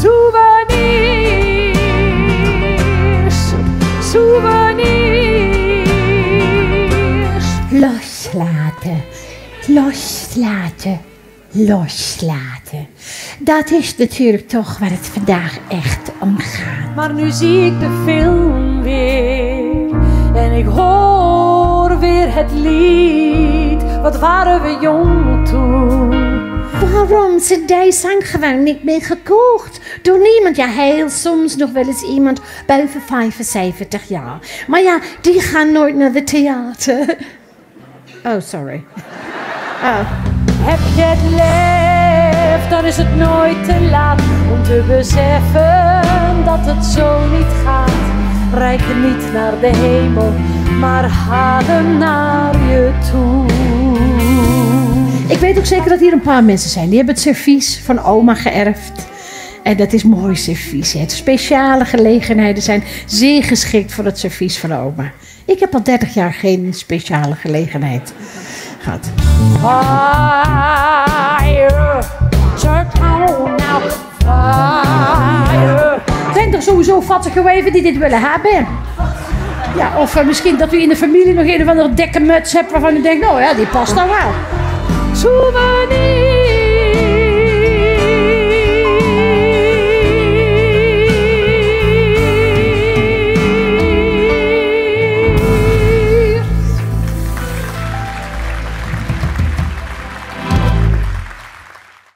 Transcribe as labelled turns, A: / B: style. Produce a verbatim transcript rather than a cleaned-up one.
A: Souvenirs, souvenirs.
B: Loslaten, loslaten, loslaten. Dat is natuurlijk toch waar het vandaag echt om gaat.
A: Maar nu zie ik de film weer en ik hoor weer het lied. Wat waren we jong toen?
B: Waarom? cd's zijn gewoon niet meer gekocht. Door niemand. Ja, heel soms nog wel eens iemand boven vijfenzeventig jaar. Maar ja, die gaan nooit naar de theater. Oh, sorry. Oh.
A: Heb je het lef, dan is het nooit te laat om te beseffen dat het zo niet gaat. Reik niet naar de hemel, maar haal hem naar je toe.
B: Ik weet ook zeker dat hier een paar mensen zijn. Die hebben het servies van oma geërfd. En dat is mooi servies. Het speciale gelegenheden zijn zeer geschikt voor het servies van oma. Ik heb al dertig jaar geen speciale gelegenheid gehad.
A: Fire, turn on now, fire.
B: Er zijn toch sowieso fattige wijven die dit willen hebben? Ja, of uh, misschien dat u in de familie nog een of andere dikke muts hebt waarvan u denkt, nou ja, die past dan wel.
A: Souvenirs.